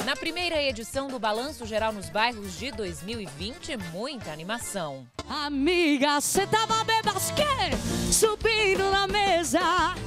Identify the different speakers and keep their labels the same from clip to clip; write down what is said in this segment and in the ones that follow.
Speaker 1: Na primeira edição do Balanço Geral nos Bairros de 2020, muita animação.
Speaker 2: Amiga, cê tava bebasque, subindo na mesa.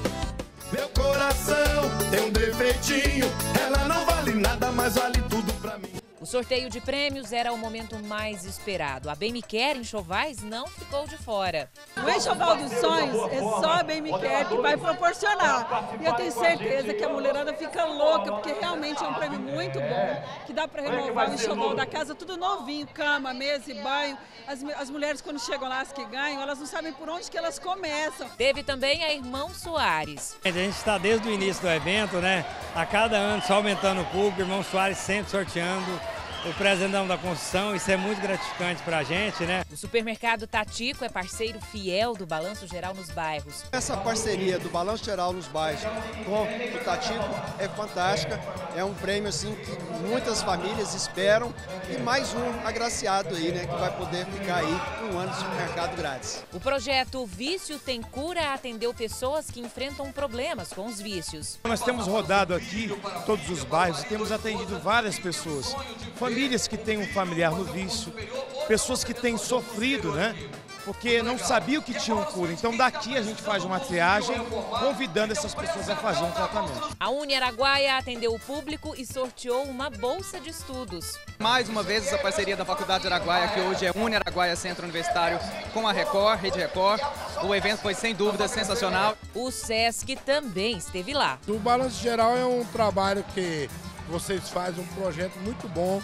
Speaker 3: Meu coração tem um defeitinho, ela não vale nada, mas vale tudo pra mim.
Speaker 1: O sorteio de prêmios era o momento mais esperado. A Bem Me Quer Enxovais não ficou de fora.
Speaker 4: O Enxoval dos Sonhos é só a Bem Me Quer que vai proporcionar. E eu tenho certeza que a mulherada fica louca, porque realmente é um prêmio muito bom, que dá para renovar o enxoval da casa, tudo novinho, cama, mesa e banho. As mulheres, quando chegam lá, as que ganham, elas não sabem por onde que elas começam.
Speaker 1: Teve também a Irmão Soares.
Speaker 5: A gente está desde o início do evento, né? A cada ano só aumentando o público, Irmão Soares sempre sorteando o presentão da construção, isso é muito gratificante para a gente, né?
Speaker 1: O supermercado Tatico é parceiro fiel do Balanço Geral nos Bairros.
Speaker 6: Essa parceria do Balanço Geral nos Bairros com o Tatico é fantástica, é um prêmio assim que muitas famílias esperam e mais um agraciado aí, né, que vai poder ficar aí um ano de supermercado grátis.
Speaker 1: O projeto Vício Tem Cura atendeu pessoas que enfrentam problemas com os vícios.
Speaker 7: Nós temos rodado aqui todos os bairros e temos atendido várias pessoas. Famílias que têm um familiar no vício, pessoas que têm sofrido, né? Porque não sabiam que tinham cura. Então daqui a gente faz uma triagem, convidando essas pessoas a fazer um tratamento.
Speaker 1: A Uniaraguaia atendeu o público e sorteou uma bolsa de estudos.
Speaker 8: Mais uma vez essa parceria da Faculdade de Araguaia, que hoje é Uniaraguaia Centro Universitário, com a Record, Rede Record. O evento foi sem dúvida sensacional.
Speaker 1: O SESC também esteve lá.
Speaker 9: O Balanço Geral é um trabalho que vocês fazem, um projeto muito bom,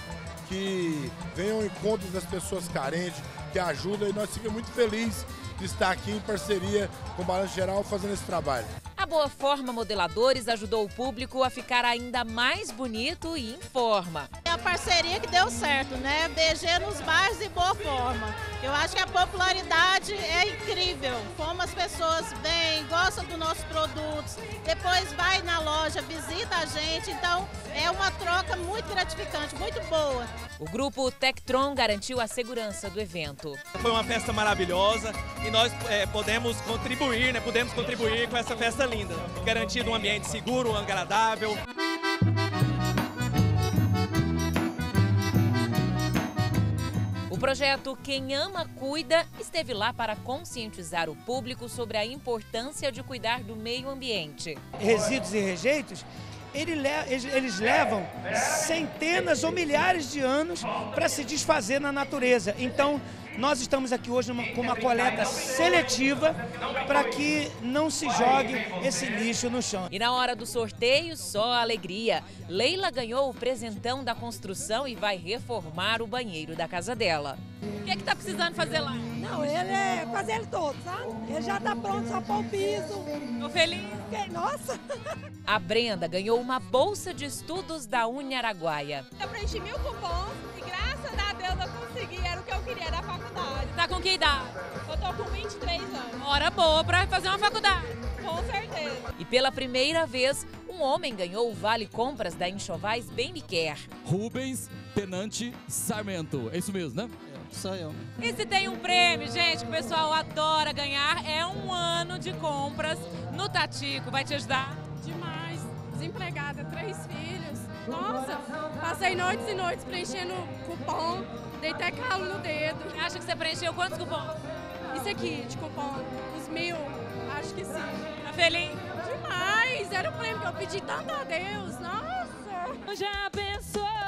Speaker 9: que vem ao encontro das pessoas carentes, que ajuda, e nós ficamos muito felizes de estar aqui em parceria com o Balanço Geral fazendo esse trabalho.
Speaker 1: A Boa Forma Modeladores ajudou o público a ficar ainda mais bonito e em forma.
Speaker 10: É a parceria que deu certo, né? BG nos bairros e Boa Forma. Eu acho que a popularidade é incrível. Como as pessoas vêm, gostam dos nossos produtos, depois vai na loja, visita a gente. Então é uma troca muito gratificante, muito boa.
Speaker 1: O grupo Tectron garantiu a segurança do evento.
Speaker 11: Foi uma festa maravilhosa e nós podemos contribuir, né? Podemos contribuir com essa festa linda, garantindo um ambiente seguro, agradável.
Speaker 1: O projeto Quem Ama Cuida esteve lá para conscientizar o público sobre a importância de cuidar do meio ambiente.
Speaker 12: Resíduos e rejeitos, eles levam centenas ou milhares de anos para se desfazer na natureza. Então, nós estamos aqui hoje com uma coleta seletiva para que não se jogue esse lixo no chão.
Speaker 1: E na hora do sorteio, só alegria. Leila ganhou o presentão da construção e vai reformar o banheiro da casa dela. O que é que tá precisando fazer lá?
Speaker 13: Não, ele é fazer ele todo, sabe? Ele já tá pronto, só pôr o piso.
Speaker 1: Tô feliz.
Speaker 13: Nossa!
Speaker 1: A Brenda ganhou uma bolsa de estudos da Uniaraguaia.
Speaker 14: Eu preenchi 1000 cupons e graças a Deus eu consegui, era o que eu queria da faculdade.
Speaker 1: Tá com que idade?
Speaker 14: Eu tô com 23 anos.
Speaker 1: Hora boa pra fazer uma faculdade.
Speaker 14: Com certeza.
Speaker 1: E pela primeira vez, um homem ganhou o Vale Compras da Enxovais Bem Me Quer.
Speaker 15: Rubens Tenante Sarmento, é isso mesmo, né?
Speaker 16: Sou eu.
Speaker 1: E se tem um prêmio, gente, que o pessoal adora ganhar, é um ano de compras no Tatico. Vai te ajudar?
Speaker 14: Demais. Desempregada, 3 filhos. Nossa, passei noites e noites preenchendo cupom, dei até calo no dedo.
Speaker 1: Acha que você preencheu quantos cupons?
Speaker 14: Isso aqui, de cupom, uns 1000, acho que sim.
Speaker 1: Tá feliz?
Speaker 14: Demais, era o prêmio que eu pedi tanto a Deus, nossa.
Speaker 2: Já pensou?